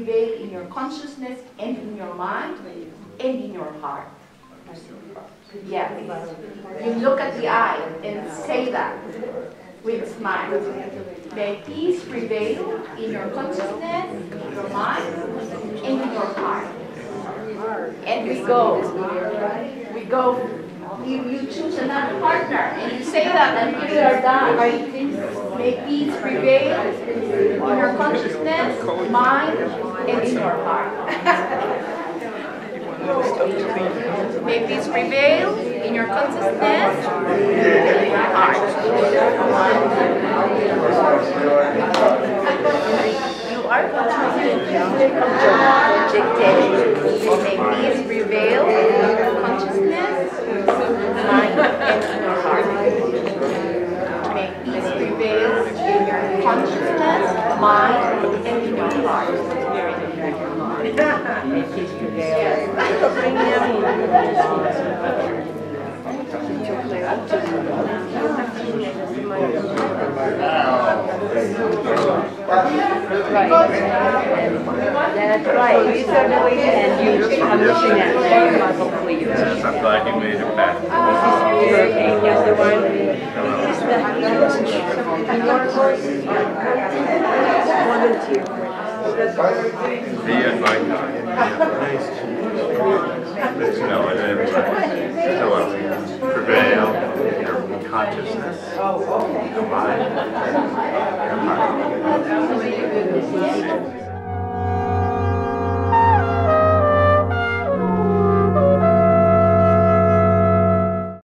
prevail in your consciousness and in your mind and in your heart. Yeah. You look at the eye and say that with a smile. May peace prevail in your consciousness, in your mind, and in your heart. And we go. You choose another partner, and you say that until you are done. May peace prevail in your consciousness, mind, and in your heart. May peace prevail in your consciousness and your heart. You are projected. May peace prevail in your consciousness, mind, and in your heart. May peace prevail in your consciousness, mind, and in your heart. May peace prevail. That's right. And you I'm wishing that hopefully you Yes, I'm glad you made it back. okay. Here's the one. Via my God. No, it is. So prevail in your consciousness, your mind,